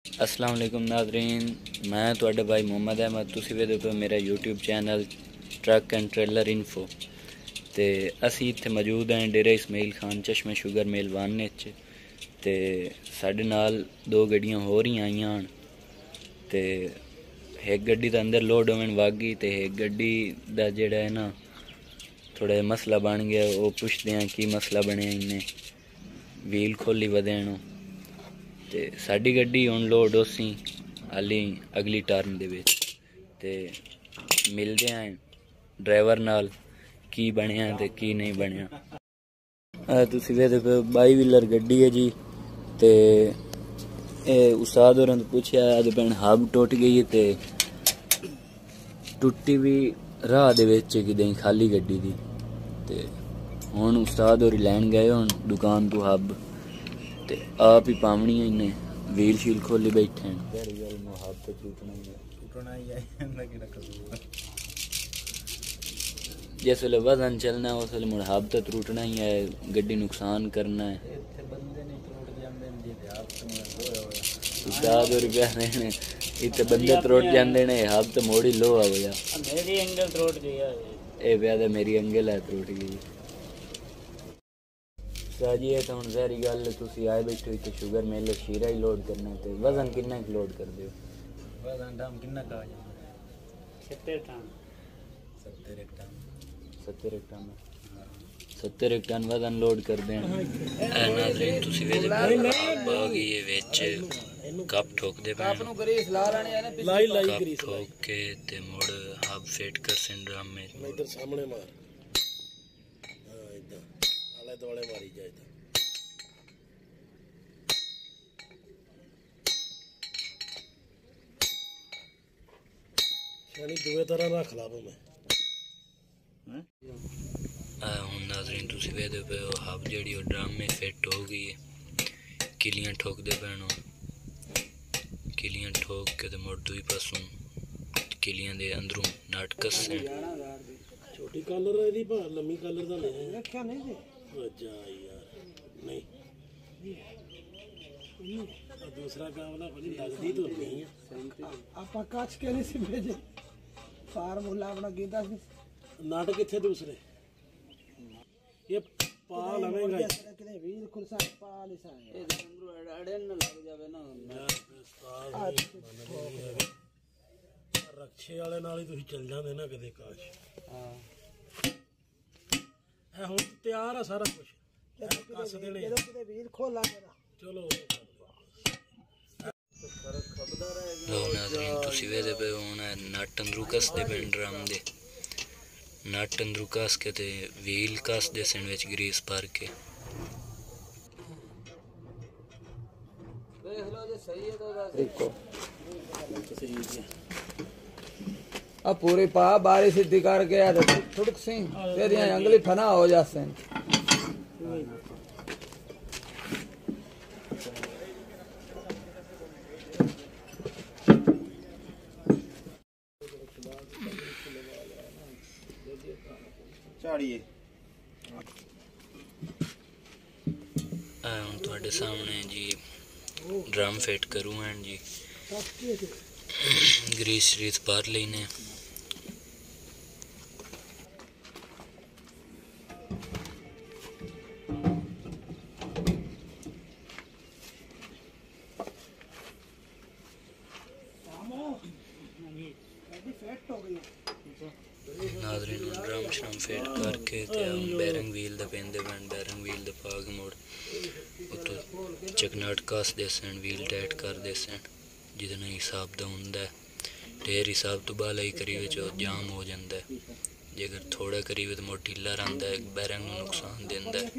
अस्सलाम वालेकुम नाज़रीन, मैं तुहाडा भाई मोहम्मद अहमद। तुसीं वेखदे पे मेरा YouTube channel truck and trailer info. ते असी इत्थे मौजूद हैं डेरा इस्माइल खान चश्मे शुगर मिल वाने च। ते साढ़े नाल दो गड्डियां होर ही आईयां हन। ते एक गड्डी दा अंदर लोड होवन वागी ते एक गड्डी दा जेड़ा है ना थोड़ा मसला बन गया। वो पुछदे हैं की मसला बने, इन्हें व्हील खोली वदेन। ते साडी गड्डी हुण लोड होसी हाली अगली टर्न दे विच। ते मिलदे हैं ड्राइवर नाल की बनिया ते की नहीं बनिया। तुसीं वेखदे पे 22 व्हीलर गड्डी है जी। ते उस्ताद होरें तो पुछया अज भैन हब टुट गई है ते टुट्टी भी राह दे विच किदें खाली गड्डी दी। ते हुण उस्ताद होरी लैन गए हुण दुकान तो हब ते आप ही पावनी है। इन्हें व्हील शील खोली बैठे हैं। जिस वेले वजन चलना है उस वेले मुड़ हब तो त्रुटना ही है, गड्डी नुकसान करना है। उस्ताद और प्यारे इतने बंदे त्रुट जाते ने, हब तो मोड़ी लो आ गया। मेरी एंगल त्रुट गई है प्यादा, मेरी एंगल है त्रुट गई। जी है तो हम जहरी गल तुसी आए बैठे हो तो शुगर मिल शीरा ही लोड करना है। तो वजन कितना लोड कर दो? वजन टाइम कितना का आ जाए? 70 एक टन वजन लोड कर दें। नाज़रीन तुसी वेदे बाग ये विच कप ठोक दे पे कप ठोक के ते मुड़ हब फिट कर सें ड्रम में। इधर सामने मार, हां इधर आले दुआले मारी जाए। यानी दुए तरह रख ला मैं हुण नाज़रीन तुसी वेखदे पे हब जेहड़ी ड्रम में फिट हो गई है। किलियां ठोकदे पैन, किलियां ठोक के ते मुड़ दुई पासों किलियां दे अंदरों नट कस्से। छोटी कलर है दी पर लंबी कलर दा ले रखया नहीं जी। अच्छा यार नहीं दूसरा काम ना बड़ी लगदी तो नहीं है। आपा काच के नहीं सी भेजे फार्मूला अपना कीता सी नाटक किथे दूसरे ये पा लवेगा किथे व्हील खुलसा पा लिसा ए अंदर अड़न न लग जावे ना रक्षे वाले नाल ही तुसी चल जांदे ना कदे काश। हां ए हुन तैयार है सारा कुछ कस देने ਜਦੋਂ ਕਿਤੇ ਵੀਲ ਖੋਲਾ ਮੇਰਾ ਚਲੋ। लो नाज़रीन तुसी वेखदे पे हुण नट अंदरू कसदे पे ड्रम दे नट अंदरू कस के ते व्हील कस दे सन विच ग्रीस भर के। देख लो जे सही है तो देखो सही है। अब पूरी पा बारी सीधी करके आ थुड़क सी तेरी अंगली फना हो जासे। झाड़िए हुण तुहाडे सामने जी ड्रम फिट करूँ हैं जी। ग्रीस श्रीस भर लेने। नाज़रीन ड्रम श्रम फिट करके बैरिंग व्हील दा पेंदे पैन बैरिंग व्हील दा पा के मुड़ उत्तों चकनाट कस दे सन व्हील टाइट कर दे सन जितना हिसाब दा हुंदा है। ढेर हिसाब तो बाला ही करीब जो जाम हो जाता है। जेकर थोड़ा करीब तो मुड़ ढीला रहता है, बैरिंग नूं नुकसान देंदा है।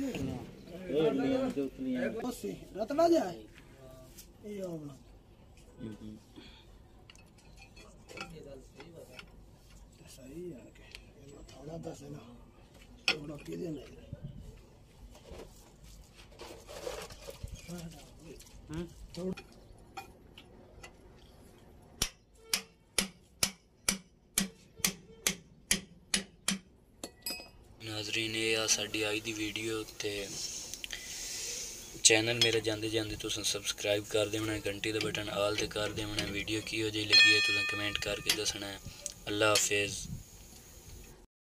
सही है थोड़ा दस है ना थोड़ा किधर नहीं नाज़रीन ये साडी आई दी वीडियो ते चैनल मेरा जाते जाते तुम सबसक्राइब कर देना, घंटी का बटन आल ते कर देना। वीडियो की हो जी लगी है तुम कमेंट करके दसना है। अल्लाह हाफिज़।